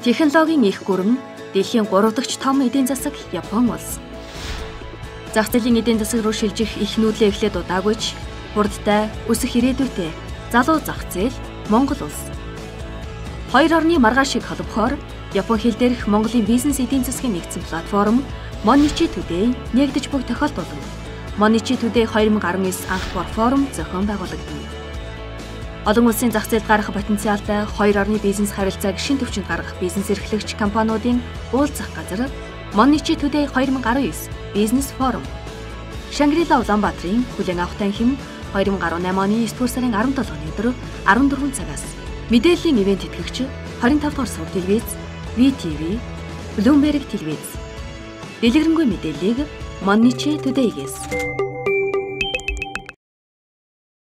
Технологийн их гүрэн дэлхийн 3 дахь том эдийн засаг Япон улс. Зах зээлийн эдийн засаг руу шилжих их нүүдлээ эхлээд удаагүйч хурдтай өсөх ирээдүйтэй залуу зах зээл Монгол улс. Хоёр орны маргааш шиг холбохоор Япон хэл дээрх Монголын бизнес эдийн засгийн нэгдсэн платформ Monichi Today нэгдэж буй тохиолдол. Monichi Today 2019 анх дугаар форум зохион байгуулагдана. Олон улсын зах зээлд гарах потенциалтай хоёр орны бизнес харилцааг шин түвшинд гаргах бизнес эрхлэгч компаниудын уулзах газар Monichi Today 2019 бизнес форум. Шангрила Улаанбаатарын хүлээн авах танхим 2018 оны 9 дугаар сарын 17-ны өдөр 14 цагаас мэдээллийн ивент тэтгэгч 25 дугаар сур телевиз, VTV, Bloomberg телевиз. Дэлгэрэнгүй мэдээллийг Monichi Today-гээс